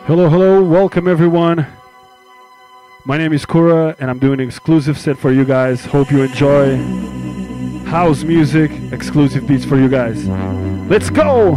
Hello, hello, welcome everyone. My name is Kura and I'm doing an exclusive set for you guys. Hope you enjoy house music, exclusive beats for you guys. Let's go!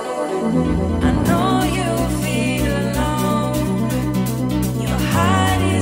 I know you feel alone. You're hiding.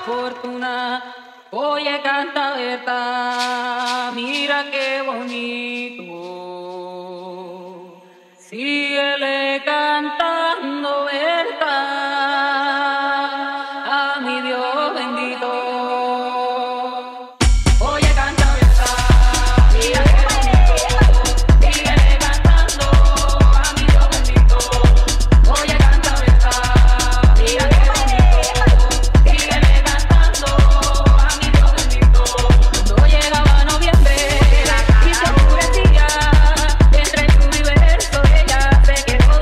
fortuna. Oye, canta Berta, mira qué bonito. Síguele cantando Berta, a mi Dios bendito. Oye, canta Berta, mira qué bonito. Síguele cantando, a mi Dios bendito. Oye, canta Berta, mira qué bonito. Síguele cantando, a mi Dios bendito. Cuando llegaba noviembre y se oscurecía, entre lluvia y verso ella se quedó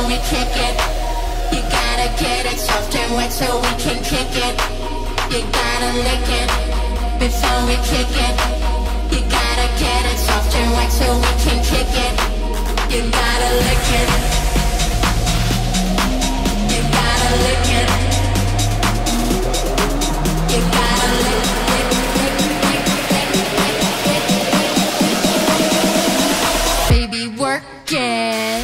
we kick it. You gotta get it soft and wet so we can kick it. You gotta lick it before we kick it. You gotta get it soft and wet so we can kick it. You gotta lick it. You gotta lick it. You gotta lick it. Baby, work it.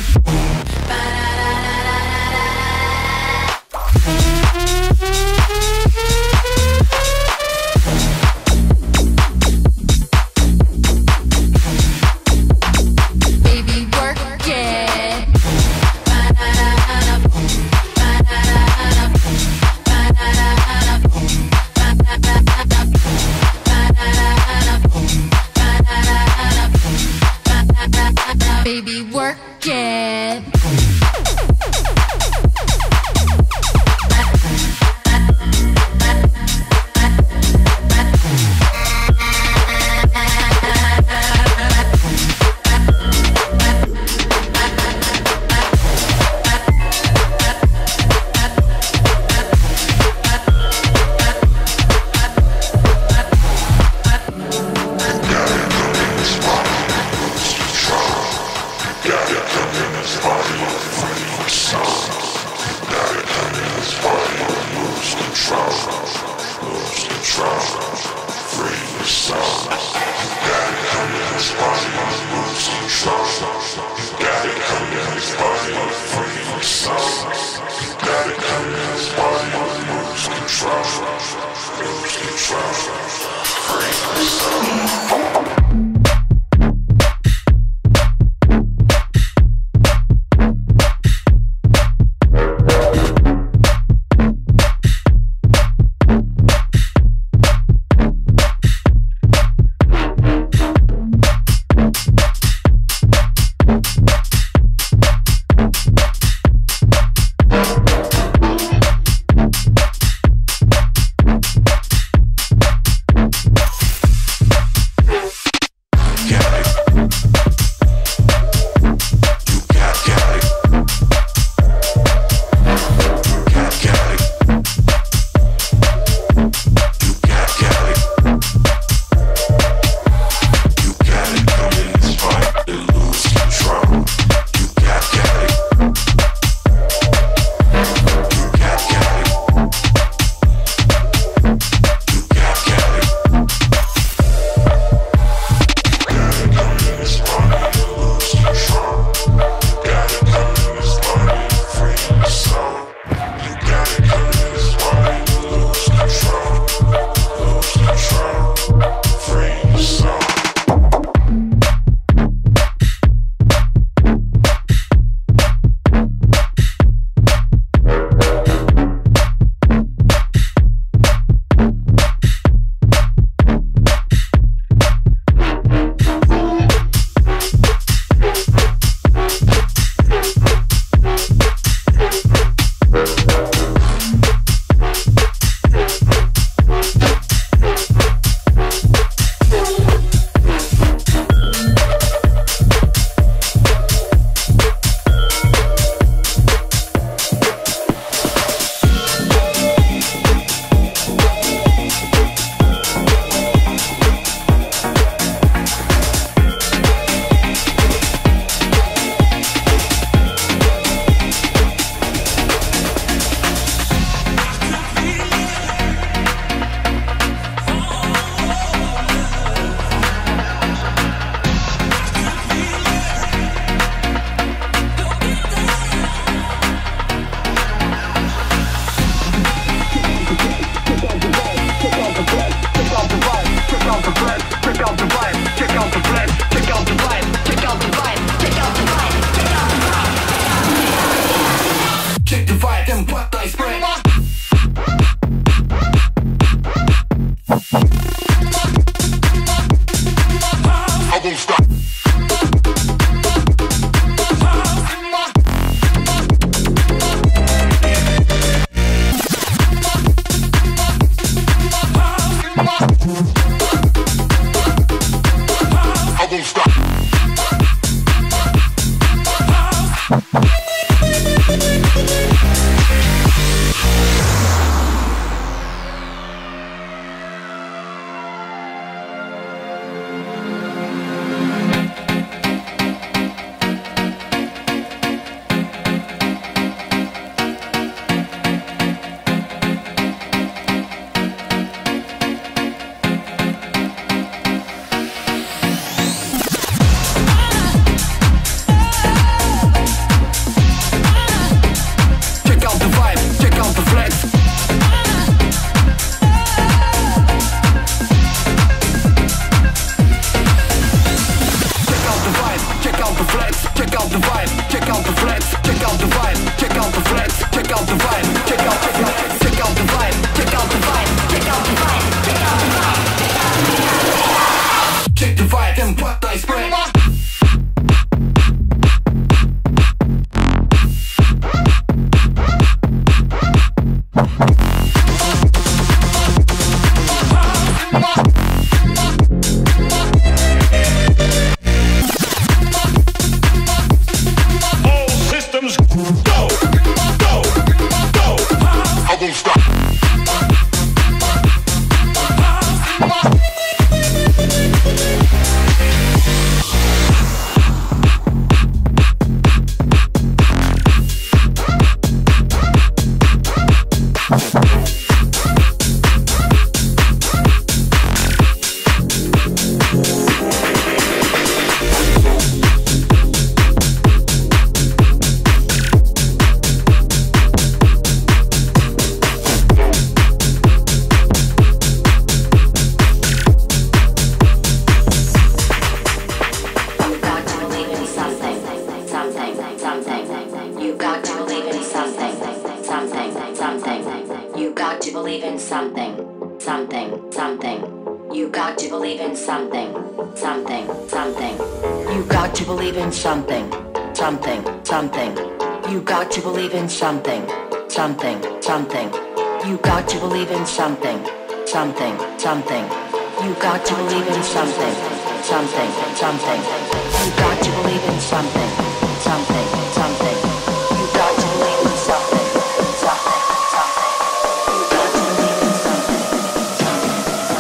believe in something, something, something. You got to believe in something, something, something. You got to believe in something, something, something. You got to believe in something, something, something. You got to believe in something, something, something. You got to believe in something, something, something. You got to believe in something, something, something. You got to believe in something, something,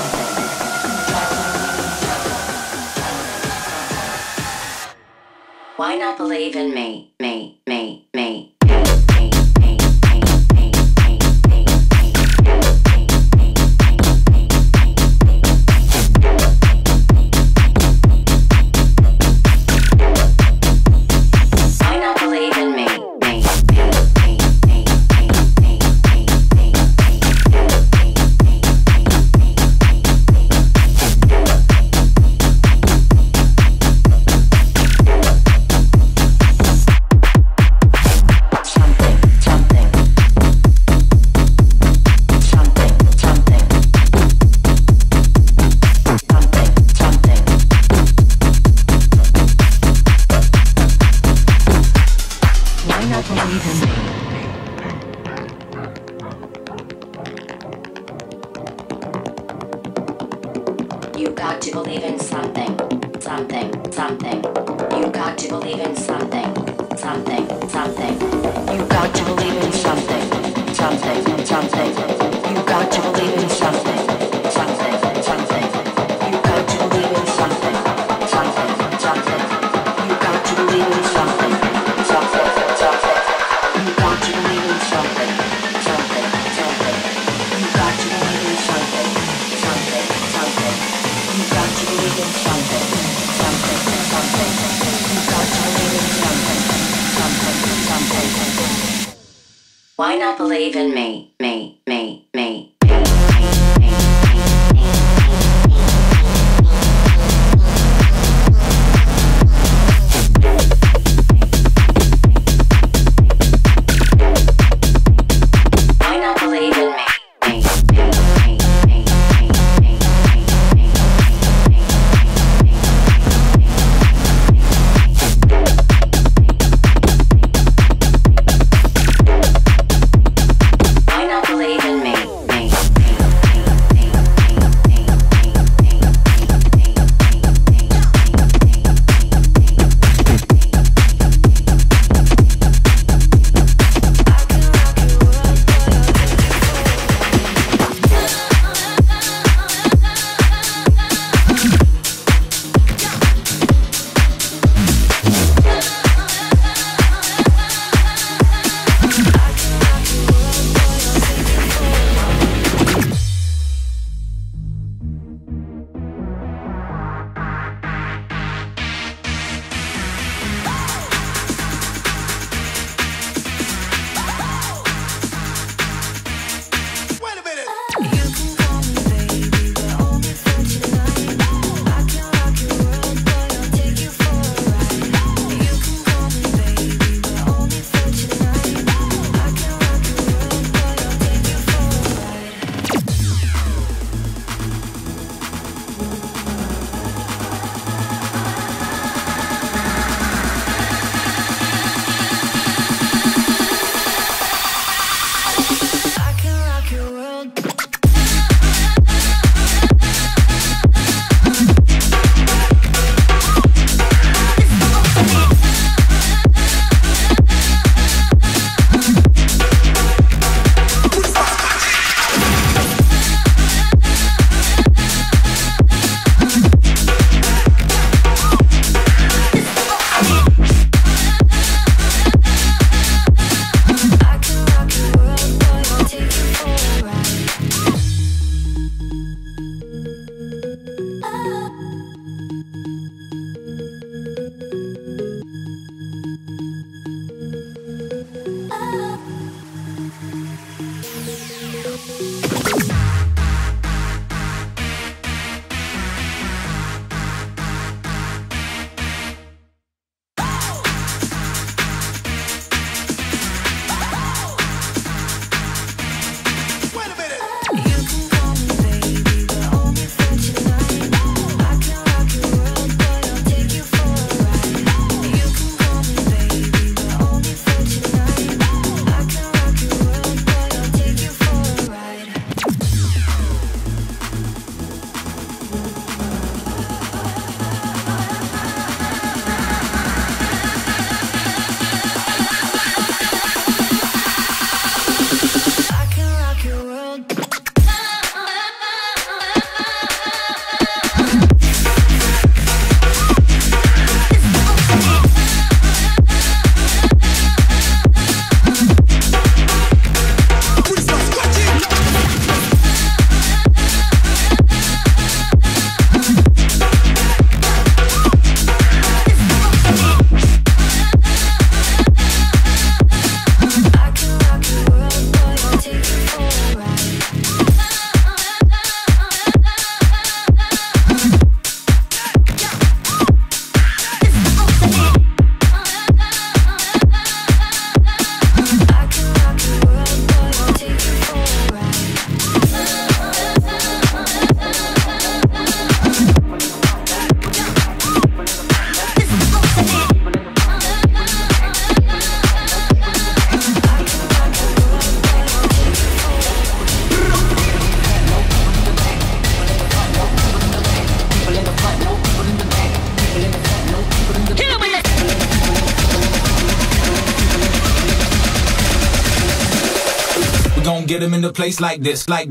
something. Why not believe in me, me, me, me? You got to believe in something, something, something. You got to believe in something, something, something. You got to believe in something, something, something. You got to believe in something, something, something. You got to believe in something, something, something. You got to believe in something, something, something. You got to believe in something, something, something. You got to believe in something, something, something. You got to believe in something, something, something. You got to believe in something, something, something. Why not believe in me, me, me, me? Why not believe in me? Why not believe in me? him in the place like this, like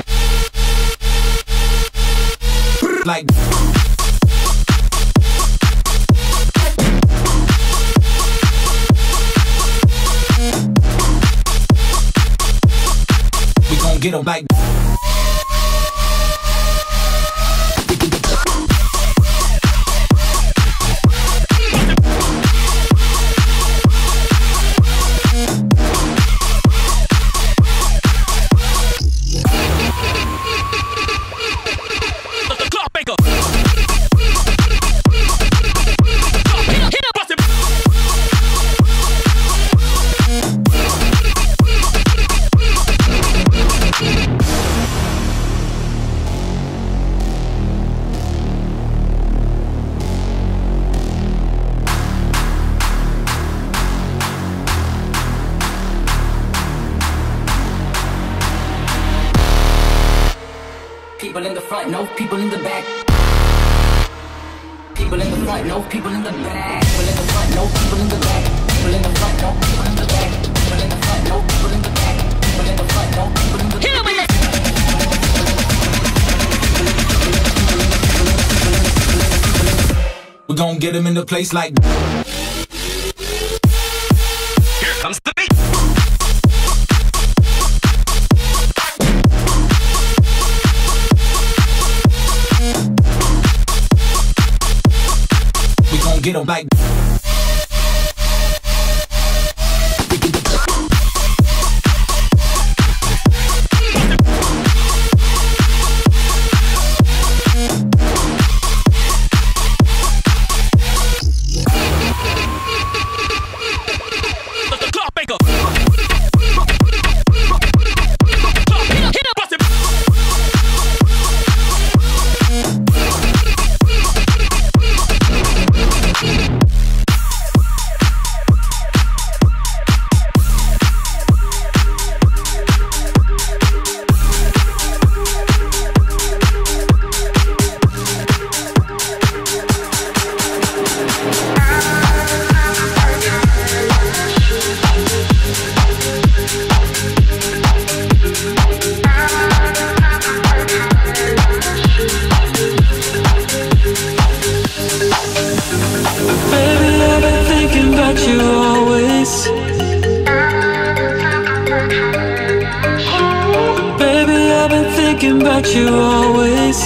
we gon' get him like people in the front, no people in the back. People in the front, no people in the back. People in the front, no people in the back. People in the front, no people in the back. People in the front, no people in the back. People in the front, no people in the back. Hit him with it. we gon' get him in the place like Here comes the beat. we gon' get him like The clock maker. Hit him, bust it. Baby, I've been thinking about you always. Baby, I've been thinking about you always.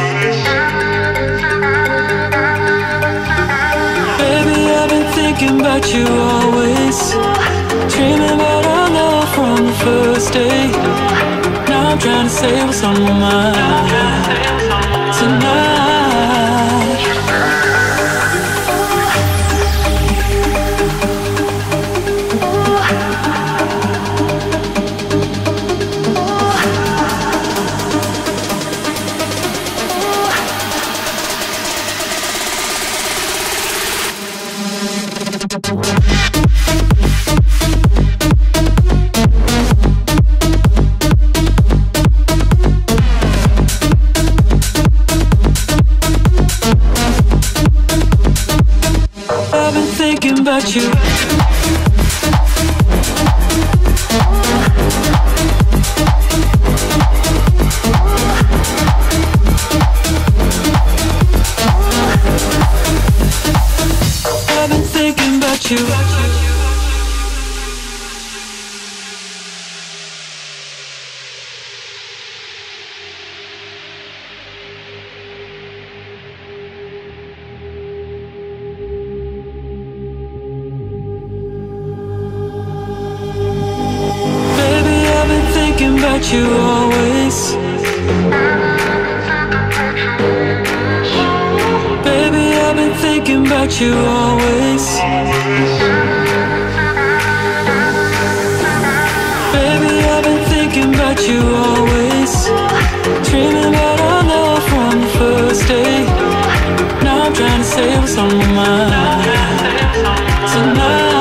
Baby, I've been thinking about you always. Dreaming about our love from the first day. Now I'm trying to say what's on my mind tonight. I've been thinking about you. I've been thinking about you. Thinking about you always. Baby, I've been thinking about you always. Baby, I've been thinking about you always. Dreaming about our love from the first day. Now I'm trying to say what's on my mind tonight.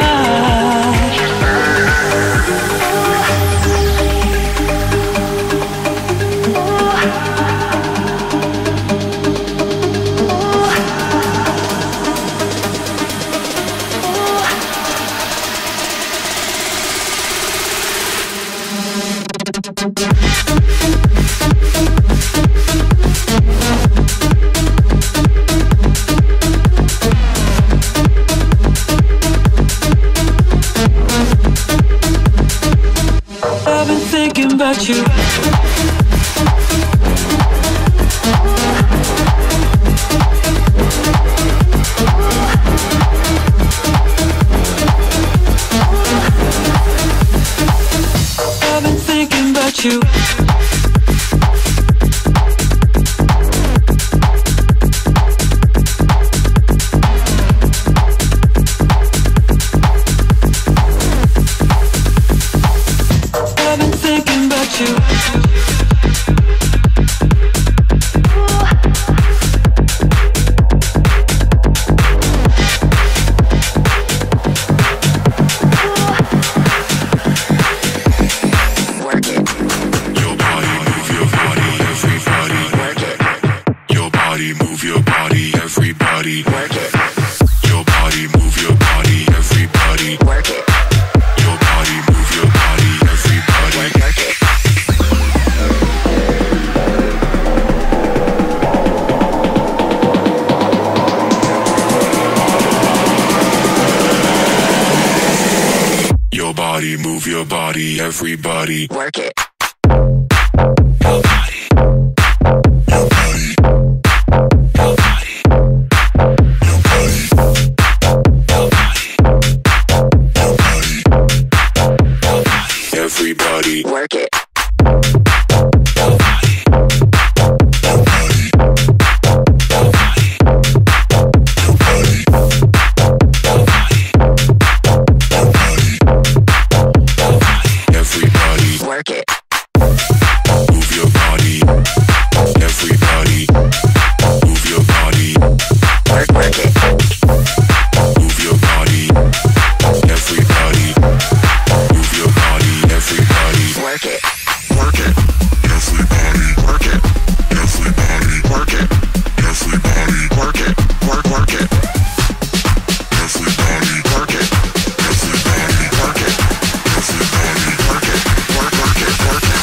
you. I've been thinking about you. Work it. Your body, move your body, everybody. Work it. Your body, move your body, everybody. Work it. Your body, move your body, everybody. Work it. Your body, move your body, everybody. Work it. Your body, move your body, everybody. Work it. Your body. Your body. Your body. Your body. Your body. Your body. Your body. Everybody. Work it. Your body. Your body. Your body. Your body. Your body. Your body. Your body. Everybody. Work it. Move your body. Everybody. Move your body. Work it. Move your body. Everybody. Move your body. Everybody. Work it. Work it. Everybody. Work it. Everybody. Work it. Everybody. Work it. Work it. Everybody. Work it. Everybody. Work it. Everybody. Work it. Work it. Work it.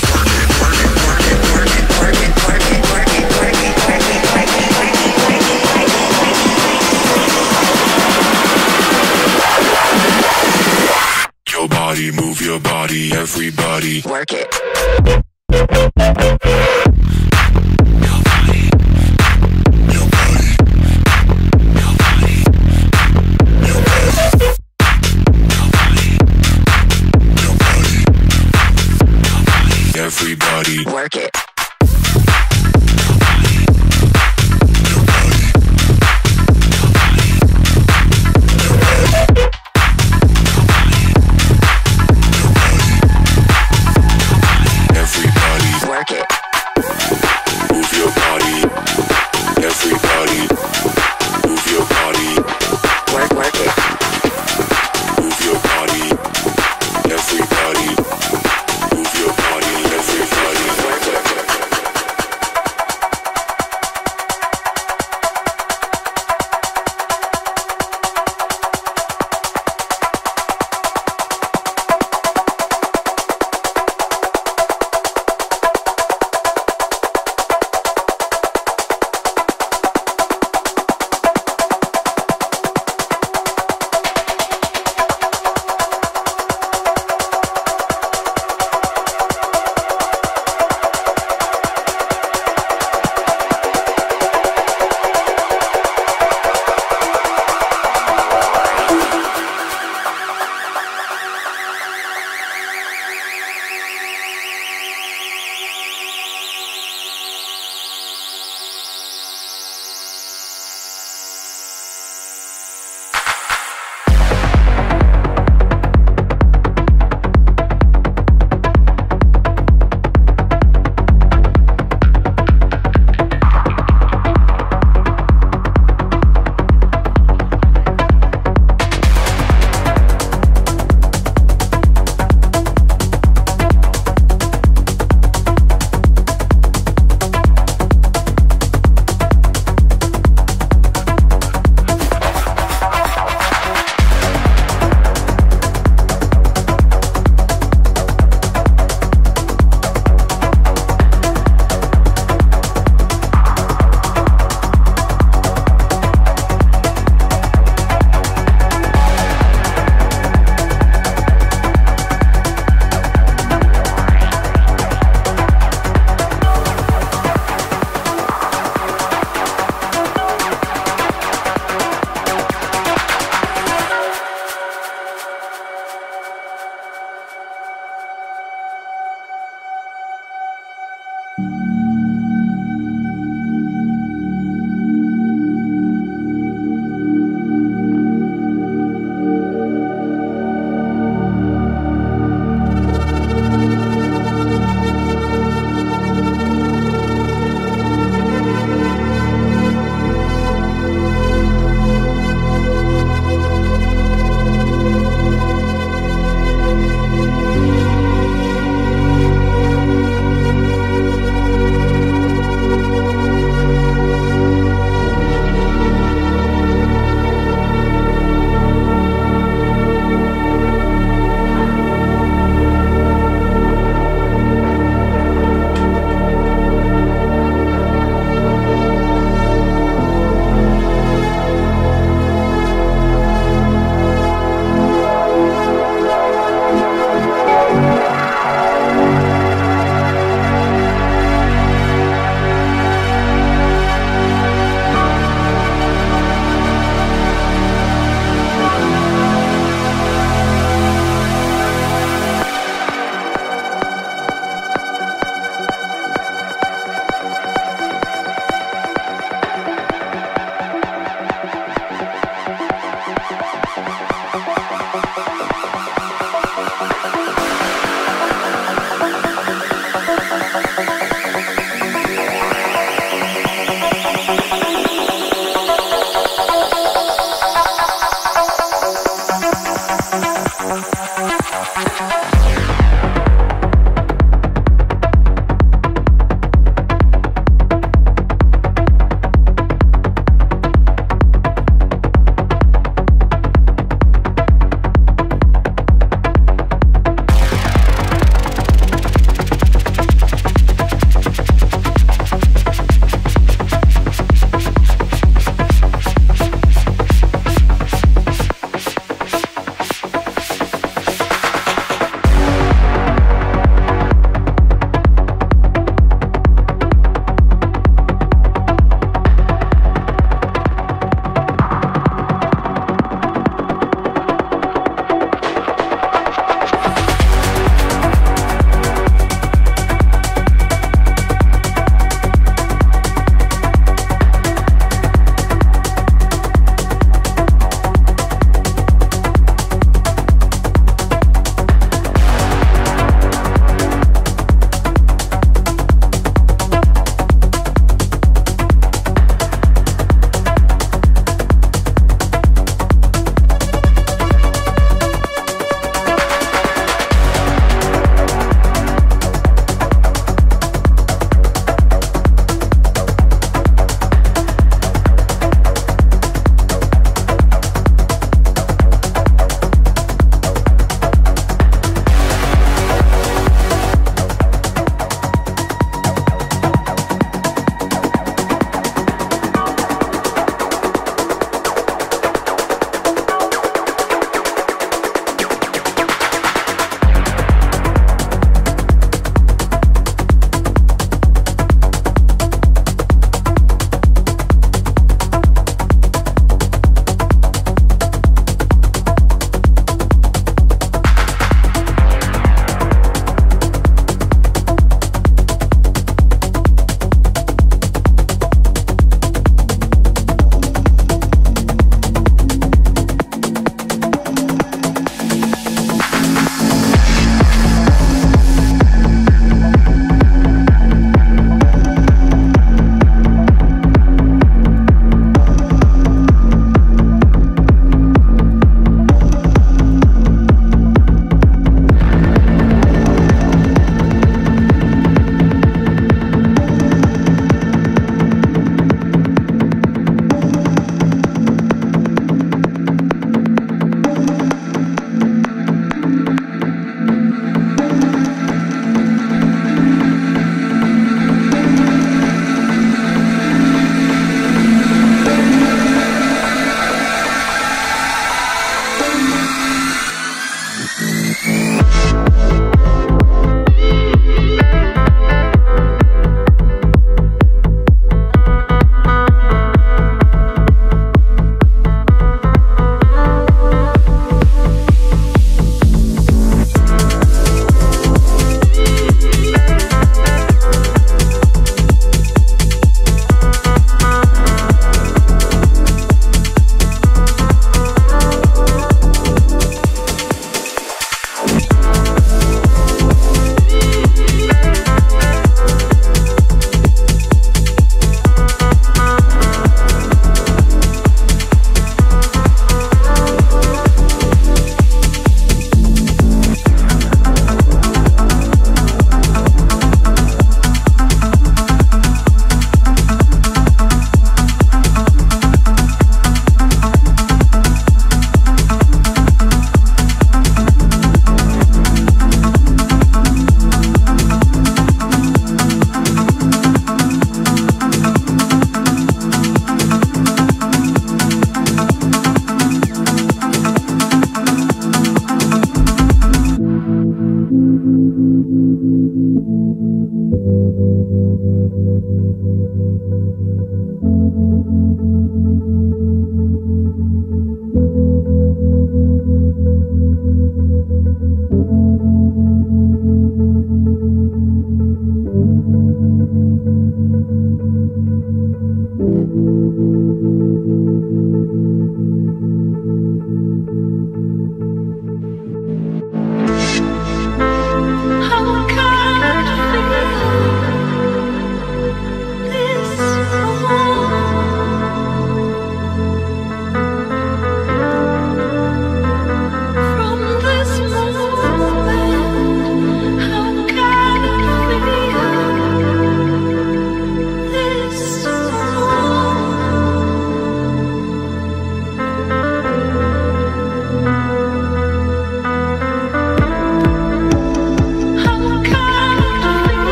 Your body, move your body, everybody. Work it. Your body. Your body. Your body. Your body. Your body. Your body. Your body. Everybody. Work it. Your body. Your body. Your body. Your body. Everybody. Work it.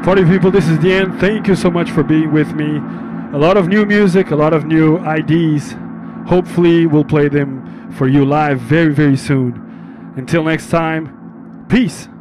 Party people, this is the end. Thank you so much for being with me. A lot of new music, a lot of new IDs. Hopefully we'll play them for you live very, very soon. Until next time, peace.